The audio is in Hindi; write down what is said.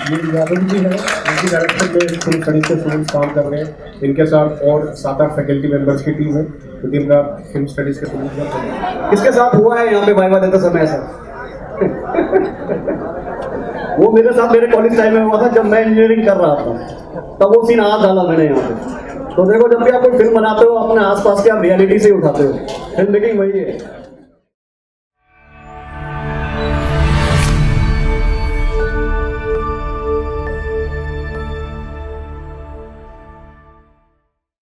ये यादव जी है, इनकी डायरेक्शन में फिल्म स्टडीज के स्टूडेंट्स काम कर रहे हैं। इनके साथ और 7-8 फैकल्टी मेंबर्स की टीम है जो दिन रात फिल्म स्टडीज के स्टूडेंट्स का काम कर रहे हैं। किसके साथ हुआ है यहाँ पे वाइवा देते समय ऐसा? वो मेरे साथ मेरे कॉलेज टाइम में हुआ था जब मैं इंजीनियरिंग कर रहा था, तब वो सीन हाथ डाला मैंने यहाँ पे। तो देखो, जब भी आप कोई फिल्म बनाते हो अपने आसपास के आप रियलिटी से उठाते हो, फिल्म मेकिंग वही है।